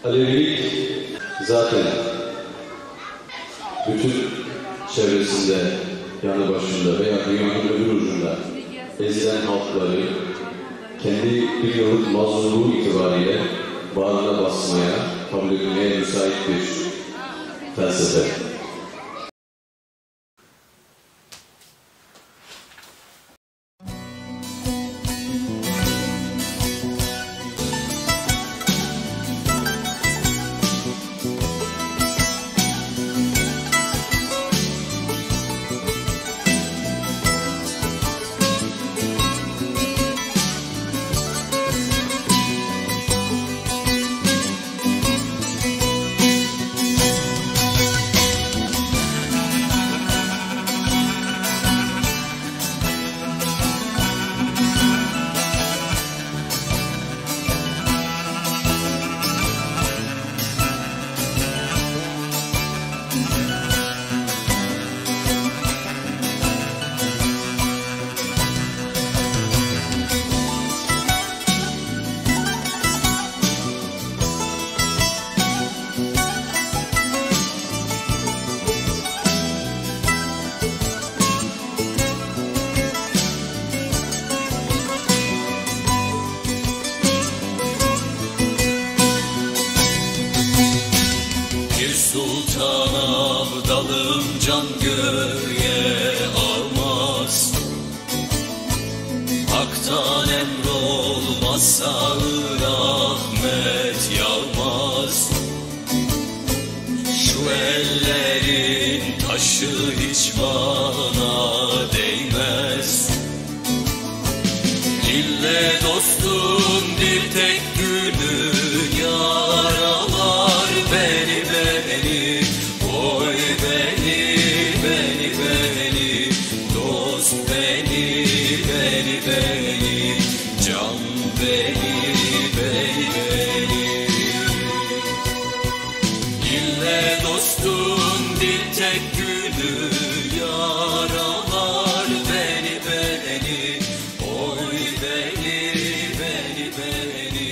Alevilik zaten bütün çevresinde, yanı başında veya dünyanın öbür ucunda ezilen halkları kendi bir yolun mazlumluğu itibariyle bağrına basmaya, kabul etmeye müsait bir felsefe. Sultan Abdalım can göğe almaz, Hak'tan emrolmazsa rahmet yağmaz. Şu ellerin taşı hiç bana değmez, dille dostun bir tek günü yaralar beni. Oy beni, dost beni, can beni. İlle dostun bir tek günü yaralar beni. Oy beni.